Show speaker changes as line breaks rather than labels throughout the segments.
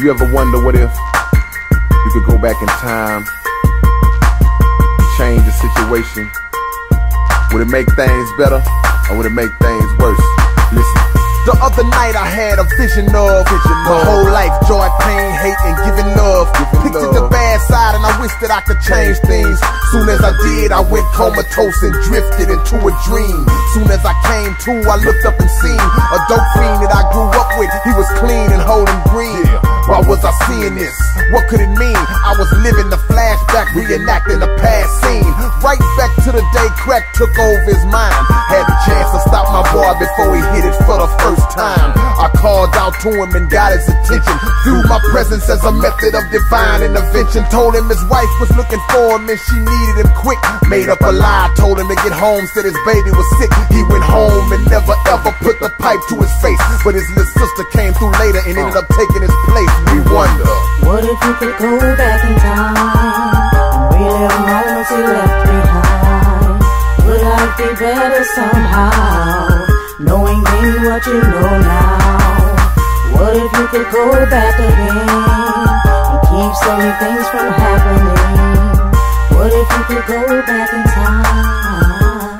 You ever wonder what if you could go back in time, change the situation? Would it make things better or would it make things worse? Listen.
The other night I had a vision of my whole life, joy, pain, hate, and giving love. Pictured the bad side and I wish that I could change things. Soon as I did, I went comatose and drifted into a dream. Soon as I came to, I looked up and seen a dope fiend that I grew up with. He was clean and holding green. Why was I seeing this? What could it mean? I was living the flashback, reenacting the past scene. Right back to the day crack took over his mind. Had the chance to stop my boy before he hit it for the first time. I called out to him and got his attention. Viewed my presence as a method of divine intervention. Told him his wife was looking for him and she needed him quick. Made up a lie, told him to get home, said his baby was sick. He went home and never ever put the pipe to his face. But his little sister came through later and ended up taking his place. We wonder,
what if you could go back in time and relive moments you left behind? Would life be better somehow, knowing then what you know now? What if you could go back again and keep certain things from happening? What if you could go back in time?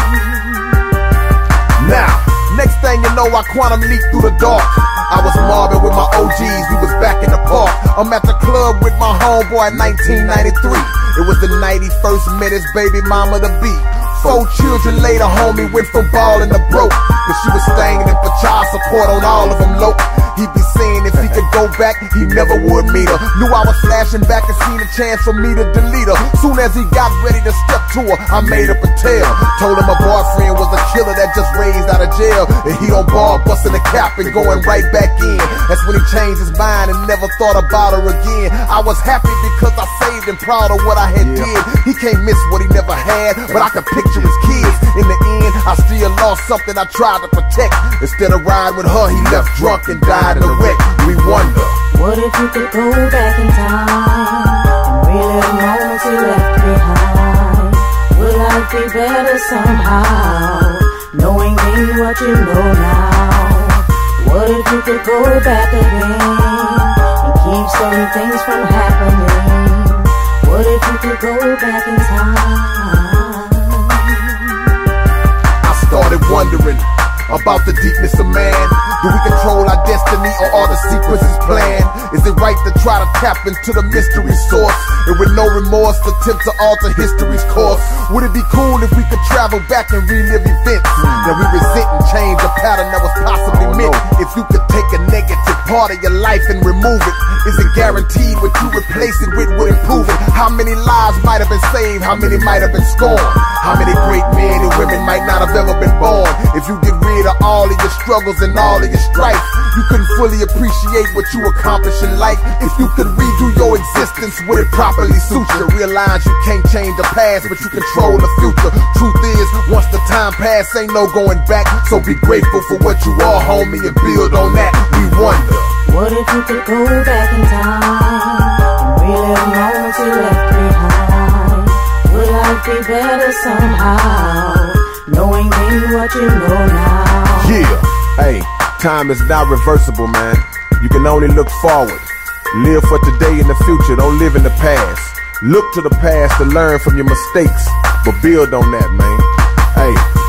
Now, next thing you know, I quantum leap through the dark. I was mobbing with my OGs, we was back in the park. I'm at the club with my homeboy in 1993. It was the night he first met his baby mama to be. 4 children later, homie went from ballin' to broke. Cause she was staying in for child support on all of them low. He'd be saying if he could go back, he never would meet her. Knew I was flashing back and seen a chance for me to delete her. Soon as he got ready to step to her, I made up a tale. Told him my boyfriend was a killer that just raised out of jail. And he on bar busting the cap and going right back in. That's when he changed his mind and never thought about her again. I was happy because I saved and proud of what I had did. He can't miss what he never had, but I could picture his kids. In the end, I still lost something I tried to protect. Instead of riding with her, he left drunk and died in a wreck. We wonder,
what if you could go back in time and relive moments you left behind? Would life be better somehow, knowing then what you know now? What if you could go back again and keep certain things from happening? What if you could go back in time?
I started wondering about the deepness of man. Do we control our destiny or are the sequences planned? Is it right to try to tap into the mystery source and with no remorse attempt to alter history's course? Would it be cool if we could travel back and relive events that we resent and change a pattern that was possibly meant? If you could take a negative part of your life and remove it, is it guaranteed what you replace it with would improve it? How many lives might have been saved? How many might have been scorned? How many great men and women might not have ever been born? If you get rid of all of your struggles and all of your strife, you couldn't fully appreciate what you accomplished in life. If you could redo your existence, would it properly suit you? Realize you can't change the past, but you control the future. Truth is, once the time passes, ain't no going back. So be grateful for what you are, homie, and build on that. We wonder,
what if you could go back in time and relive moments you left behind? Would life be better somehow, knowing then what you know now?
Yeah, hey, time is not reversible, man. You can only look forward. Live for today and the future, don't live in the past. Look to the past to learn from your mistakes, but build on that, man. Hey,